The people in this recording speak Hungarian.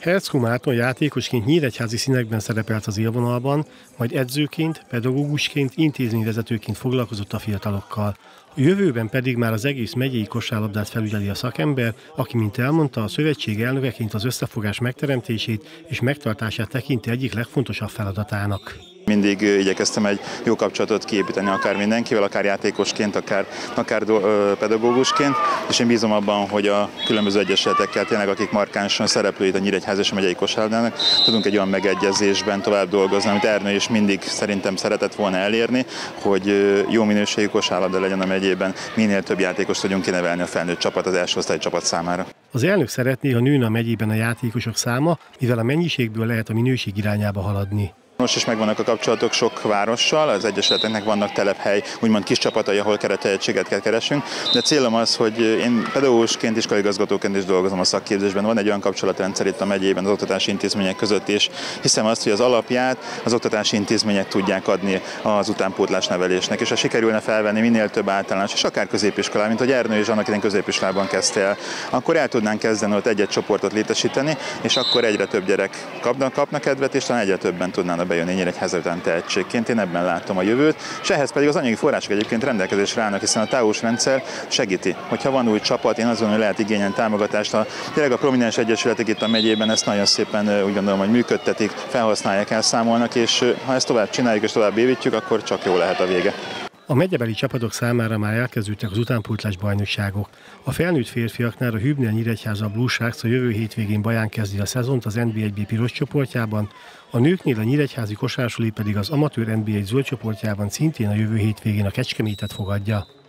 Herczkó Márton játékosként nyíregyházi színekben szerepelt az élvonalban, majd edzőként, pedagógusként, intézményvezetőként foglalkozott a fiatalokkal. A jövőben pedig már az egész megyei kosárlabdát felügyeli a szakember, aki, mint elmondta, a szövetség elnökeként az összefogás megteremtését és megtartását tekinti egyik legfontosabb feladatának. Mindig igyekeztem egy jó kapcsolatot kiépíteni akár mindenkivel, akár játékosként, akár pedagógusként, és én bízom abban, hogy a különböző egyesületekkel, tényleg akik markánsan szereplőit a Nyíregyháza és a megyei kosárlabdának, tudunk egy olyan megegyezésben tovább dolgozni, amit Ernő is mindig szerintem szeretett volna elérni, hogy jó minőségű kosárlabda legyen a megyében, minél több játékost tudjunk kinevelni a felnőtt csapat, az első osztály csapat számára. Az elnök szeretné, ha nőne a megyében a játékosok száma, mivel a mennyiségből lehet a minőség irányába haladni. Most is megvannak a kapcsolatok sok várossal, az egyesületeknek vannak telephely, úgymond kis csapatai, ahol kerettehetséget keresünk, de célom az, hogy én pedagógusként, iskolaigazgatóként is dolgozom a szakképzésben, van egy olyan kapcsolatrendszer itt a megyében az oktatási intézmények között, és hiszem azt, hogy az alapját az oktatási intézmények tudják adni az utánpótlás nevelésnek, és ha sikerülne felvenni minél több általános, és akár középiskolán, mint hogy Ernő is annak idején középiskolában kezdte el, akkor el tudnánk kezdeni ott egy-egy csoportot létesíteni, és akkor egyre több gyerek kapna kedvet, és talán egyre többen tudnának bejönni Nyíregyháza után tehetségként. Én ebben látom a jövőt, és ehhez pedig az anyagi források egyébként rendelkezésre állnak, hiszen a TAUS rendszer segíti. Hogyha van új csapat, én azt gondolom, hogy lehet igényelni támogatást. Tényleg a prominens egyesületek itt a megyében ezt nagyon szépen úgy gondolom, hogy működtetik, felhasználják, elszámolnak, és ha ezt tovább csináljuk és tovább bővítjük, akkor csak jó lehet a vége. A megyebeli csapatok számára már elkezdődtek az utánpótlás bajnokságok. A felnőtt férfiaknál a Hübner Nyíregyháza Blue Sharks a jövő hétvégén Baján kezdi a szezont az NB1B piros csoportjában, a nőknél a nyíregyházi kosársuli pedig az amatőr NB1 zöld csoportjában szintén a jövő hétvégén a Kecskemétet fogadja.